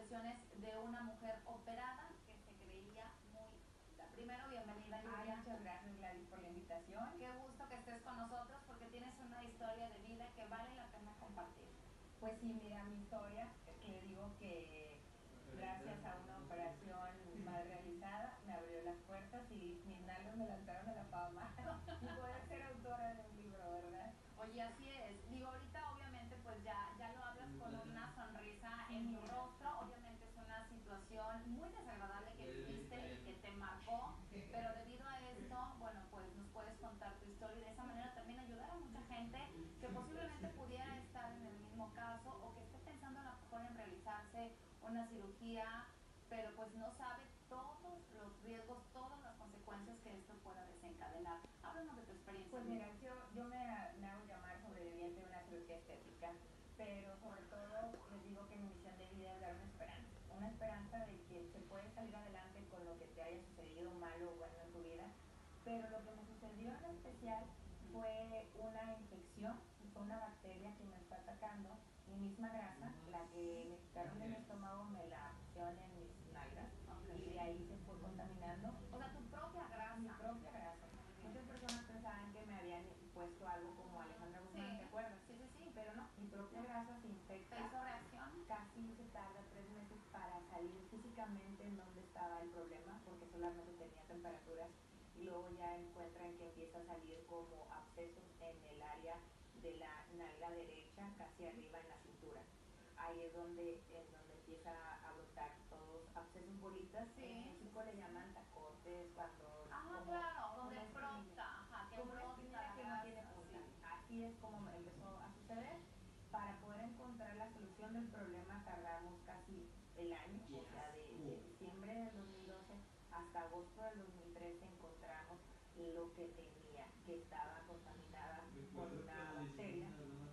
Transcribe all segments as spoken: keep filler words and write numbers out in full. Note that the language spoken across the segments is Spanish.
impresiones de una mujer operada que se creía muy linda. Primero, bienvenida, Ay, Julia. muchas gracias, Gladys, por la invitación. Qué gusto que estés con nosotros porque tienes una historia de vida que vale la pena compartir. Pues sí, mira, mi historia, que le digo que gracias a una operación mal realizada me abrió las puertas y mis nalgas me lanzaron a la fama y poder ser autora de un libro, ¿verdad? Oye, así es. Digo, ahorita obviamente pues ya, ya lo hablas con una sonrisa en tu rostro. Obviamente es una situación muy desagradable que viviste y que te marcó, pero debido a esto, bueno, pues nos puedes contar tu historia y de esa manera también ayudar a mucha gente que posiblemente pudiera estar en el mismo caso o que esté pensando a lo mejor en realizarse una cirugía, pero pues no sabe todos los riesgos, todas las consecuencias que esto pueda desencadenar. Háblanos de tu experiencia. Pues mira, yo, yo me, me hago llamar sobreviviente de una cirugía estética, pero sobre todo les digo que mi misión de vida es dar una esperanza, una esperanza de que se puede salir adelante con lo que te haya sucedido malo o bueno en tu vida, pero lo que me sucedió en especial fue una infección, fue una bacteria que me está atacando, mi misma grasa, la que me quitaron de mi estómago me la pusieron en mis nalgas y de ahí se fue contaminando. O sea, tu propia grasa. Mi propia grasa. Muchas personas pensaban que me habían puesto algo como Alejandra Guzmán, Sí. ¿te acuerdas? Sí, sí, sí. Pero no, mi propia grasa se ¿Te infecta. hizo reacción? Casi se tarda tres meses para salir físicamente en donde estaba el problema, porque solamente tenía temperaturas y luego ya encuentran que empieza a salir como abscesos en el área de la nalga derecha, casi arriba en la cintura. Ahí es donde, en donde empieza a brotar todos abscesos, bolitas. Sí. En México le llaman tacotes cuando... Ah, como, claro, como donde una brota, espinilla. ajá, que Como una brota espinilla la que no grasa, tiene punta. sí. Así es como me empezó a suceder. Para poder encontrar la solución del problema tardamos casi el año, o sea, de, de diciembre del dos mil doce hasta agosto del dos mil trece encontramos lo que tenía, que estaba contaminada por una bacteria.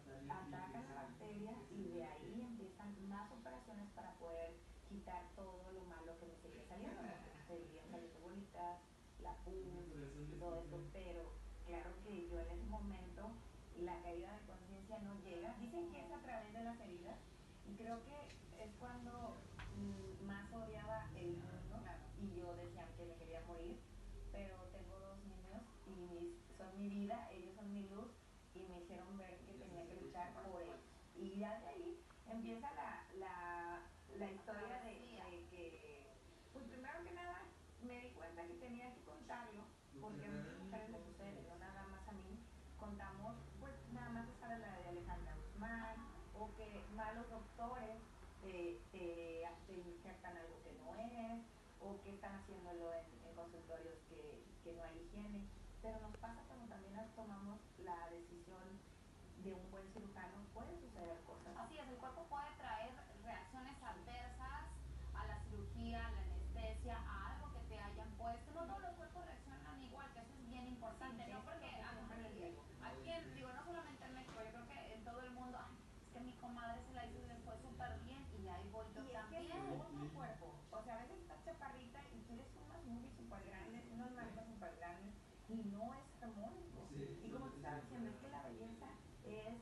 Atacan la bacteria y de ahí empiezan más operaciones para poder quitar todo lo malo que me seguía saliendo. Me seguían saliendo bolitas, la pus y todo eso, pero claro que yo en ese momento la caída de conciencia no llega. Dicen que es a través de las heridas y creo que es cuando mm, más odiaba el mundo y yo decía que me quería morir, pero tengo dos niños y mis, son mi vida, ellos son mi luz y me hicieron ver que tenía que luchar por ellos. Y ya de ahí empieza la, la, la historia de, de que, pues primero que nada, me di cuenta que tenía que contarlo, porque a muchas mujeres les sucede, no nada más a mí. Contamos, pues nada más esa la de Alejandra Guzmán, o que malos doctores te, te, te inyectan algo que no es, o que están haciéndolo en, en consultorios que, que no hay higiene. Pero nos pasa cuando también tomamos la decisión de un buen cirujano, pueden suceder cosas. Así es, el cuerpo puede traer reacciones adversas a la cirugía, a la anestesia, a algo que te hayan puesto. No todos los cuerpos reaccionan igual, que eso es bien importante, Sí, ¿no? Porque aquí, aquí en, digo, no solamente en México, yo creo que en todo el mundo, ay, es que mi comadre se la hizo y le fue súper bien y ahí voy yo y también. Es que es otro cuerpo, o sea, a veces estás chaparrita y quieres unas boobies súper grandes, unas nalgas súper grandes y no es armónico. Sí, y como te estaba diciendo, es que la belleza es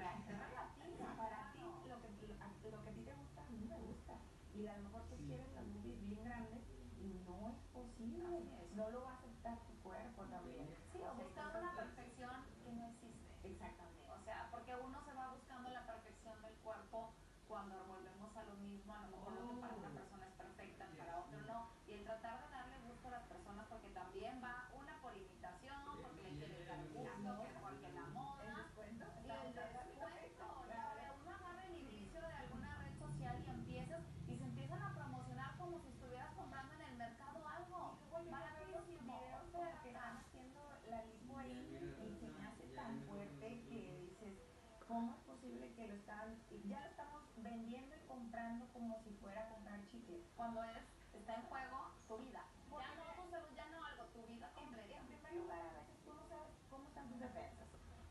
relativa para ti, lo que, lo, lo que a ti te gusta, a mí me gusta. Y a lo mejor tú quieres las boobies bien grandes y no es posible, es. No lo va a aceptar tu cuerpo también. Sí, o buscar una perfección que no existe. Exactamente. O sea, porque uno se va buscando la perfección del cuerpo cuando volvemos a lo mismo, a lo mejor lo que para una persona es perfecta, para otro no, y el tratar de darle gusto a las personas porque también va una por imitación, porque le quiere dar gusto, que porque la moda, el descuento, y el descuento, o sea, uno agarra el inicio de alguna red social y empiezas, y se empiezan a promocionar como si estuvieras comprando en el mercado algo, baratísimo, videos como que están haciendo la lipo ahí y se me hace tan fuerte que dices, ¿cómo es posible que lo están, ya lo estamos vendiendo y comprando como si fuera a comprar chicle? Cuando es, está en juego tu vida. Ya no tu salud, ya no algo, tu vida completa. En primer lugar, a veces tú no sabes cómo están tus defensas.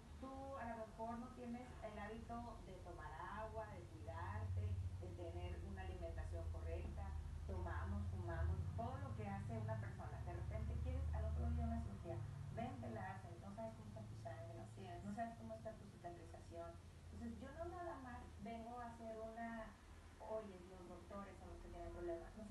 Tú a lo mejor no tienes el hábito de tomar agua, de cuidarte, de tener una alimentación correcta, tomamos, fumamos, todo lo que hace una persona. De repente quieres al otro día una cirugía, ven, te la hacen, no sabes cómo está tu sangre, Así es. no sabes cómo está tu cicatrización. Entonces yo no nada más vengo a hacer una, oye, los doctores o los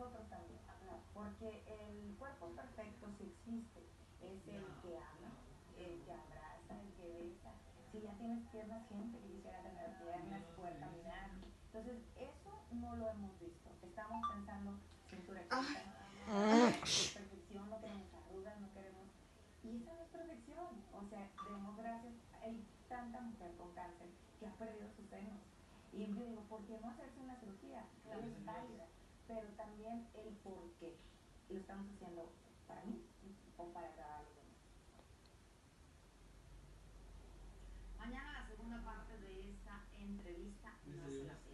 nosotros también, porque el cuerpo perfecto sí existe, es el que ama, el que abraza, el que besa. Si ya tienes piernas, gente que quisiera tener piernas, poder caminar. Entonces, eso no lo hemos visto. Estamos pensando cintura exacta, perfección, no queremos arrugas, no queremos... Y esa no es perfección. O sea, demos gracias. Hay tanta mujer con cáncer que ha perdido sus senos. Y yo digo, ¿por qué no hacerse una cirugía? Claro, es válida. Pero también el por qué. Lo estamos haciendo para mí o para agradar a los demás. Mañana la segunda parte de esta entrevista no se la pierdan.